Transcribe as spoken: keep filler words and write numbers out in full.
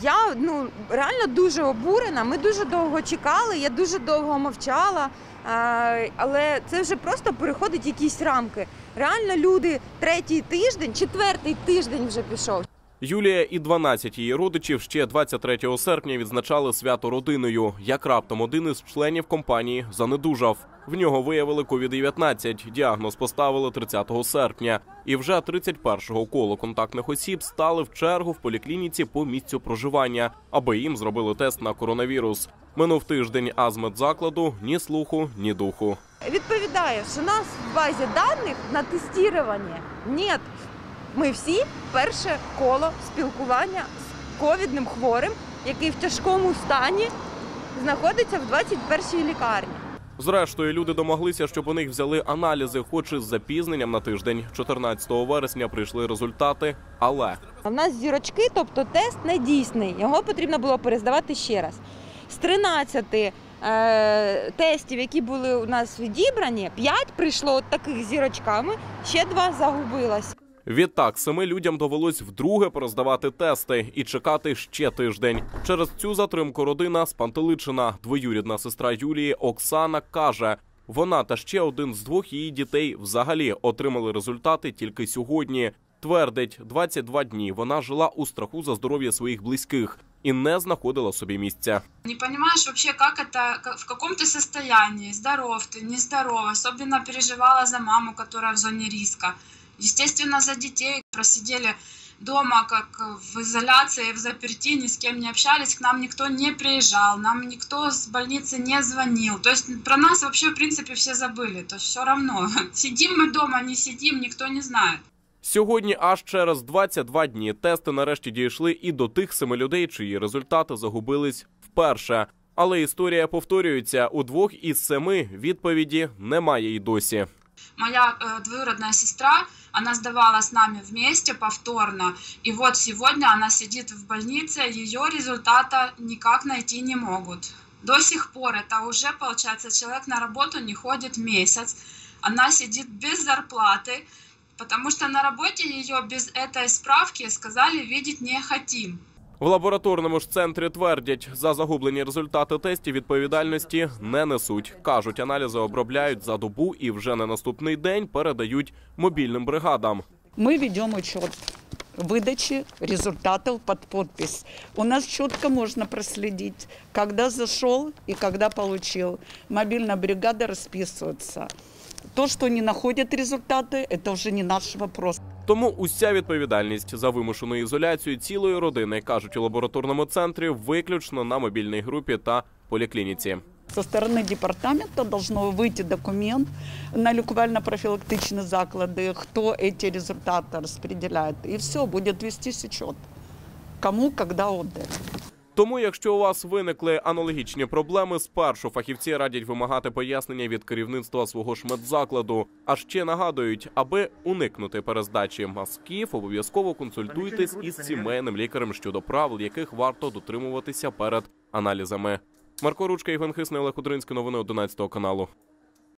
Я ну реально дуже обурена. Ми дуже довго чекали, я дуже довго мовчала, але це вже просто переходить якісь рамки. Реально люди третій тиждень, четвертий тиждень вже пішов. Юлія і дванадцять її родичів ще двадцять третього серпня відзначали свято родиною. Як раптом один із членів компанії занедужав. В нього виявили ковід дев'ятнадцять. Діагноз поставили тридцятого серпня. І вже тридцять першого коло контактних осіб стали в чергу в поліклініці по місцю проживання, аби їм зробили тест на коронавірус. Минув тиждень, а з медзакладу ні слуху, ні духу. Відповідає, що нас в базі даних на тестування нет. Ми всі перше коло спілкування з ковідним хворим, який в тяжкому стані знаходиться в двадцять першій лікарні. Зрештою, люди домоглися, щоб у них взяли аналізи, хоч із запізненням на тиждень. чотирнадцятого вересня прийшли результати, але... У нас зірочки, тобто тест не дійсний, його потрібно було перездавати ще раз. З тринадцяти е, тестів, які були у нас відібрані, п'ять прийшло от таких зірочками, ще два загубилось. Відтак, семи людям довелось вдруге пороздавати тести і чекати ще тиждень. Через цю затримку родина спантеличена. Двоюрідна сестра Юлії Оксана каже, вона та ще один з двох її дітей взагалі отримали результати тільки сьогодні. Твердить, двадцять два дні вона жила у страху за здоров'я своїх близьких і не знаходила собі місця. Не розумієш взагалі, як це, в якому ти стані, здоров ти, нездоров. Особливо переживала за маму, яка в зоні ризику. Естественно, за детей просидели дома, как в изоляции, в заперти, ни с кем не общались, к нам никто не приезжал, нам никто с больницы не звонил. То есть про нас вообще, в принципе, все забыли. То есть все равно, сидим мы дома, не сидим, никто не знает. Сьогодні аж через двадцять два дні тести нарешті дійшли і до тих семи людей, чиї результати загубились вперше. Але історія повторюється. У двох із семи відповіді немає й досі. Моя э, двоюродная сестра, она сдавала с нами вместе повторно, и вот сегодня она сидит в больнице, ее результата никак найти не могут. До сих пор, это уже, получается, человек на работу не ходит месяц, она сидит без зарплаты, потому что на работе ее без этой справки сказали видеть не хотим. В лабораторному ж центрі твердять, за загублені результати тестів відповідальності не несуть. Кажуть, аналізи обробляють за добу і вже на наступний день передають мобільним бригадам. Ми ведемо учет видачі результатів під підпис. У нас чітко можна прослідити, коли зайшов і коли отримав. Мобільна бригада розписується. То, що не знаходять результати, це вже не наш вопрос. Тому уся відповідальність за вимушену ізоляцію цілої родини, кажуть у лабораторному центрі, виключно на мобільній групі та поліклініці. Со сторони департаменту должно вийти документ на лікувально-профілактичні заклади, хто ці результати розподіляє. І все, буде вестись учет. Кому, коли, де. Тому, якщо у вас виникли аналогічні проблеми, спершу фахівці радять вимагати пояснення від керівництва свого ж медзакладу. А ще нагадують, аби уникнути перездачі мазків, обов'язково консультуйтесь із сімейним лікарем щодо правил, яких варто дотримуватися перед аналізами. Марко Ручка, Євген Хисний, Олег Кудринський, новини одинадцятого каналу.